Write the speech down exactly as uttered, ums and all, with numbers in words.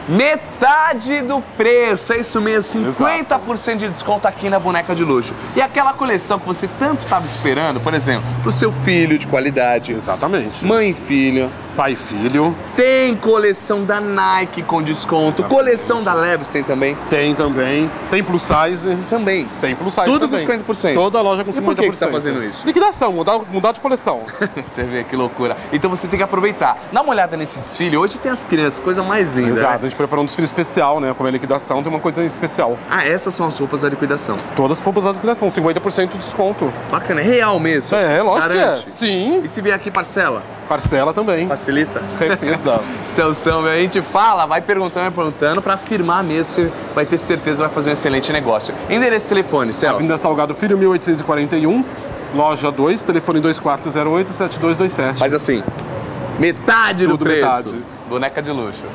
Metade do preço, é isso mesmo, cinquenta por cento de desconto aqui na Boneca de Luxo. E aquela coleção que você tanto estava esperando, por exemplo, pro seu filho de qualidade. Exatamente. Mãe e filho. Pai e filho. Tem coleção da Nike com desconto. Exatamente. Coleção da Levi's tem também? Tem também. Tem plus size? Também. Tem plus size Tudo também. com cinquenta por cento? Toda loja com cinquenta por cento. E por que, que você tá fazendo isso? Liquidação, mudar, mudar de coleção. Você vê que loucura. Então você tem que aproveitar. Dá uma olhada nesse desfile. Hoje tem as crianças, coisa mais linda. Exato, né? A gente preparou um desfile especial, né? Como é liquidação, tem uma coisa especial. Ah, essas são as roupas da liquidação? Todas as roupas da liquidação, cinquenta por cento de desconto. Bacana, é real mesmo? É, lógico Garante. que é. Sim. E se vier aqui parcela? Parcela também. Facilita? Certeza. Celção, a gente fala, vai perguntando, vai perguntando, pra afirmar mesmo, você vai ter certeza que vai fazer um excelente negócio. Endereço e telefone, Cel? Avenida Salgado Filho, mil oitocentos e quarenta e um, loja dois, telefone dois quatro zero oito, sete dois dois sete. Faz assim, metade Tudo do preço. metade. Boneca de Luxo.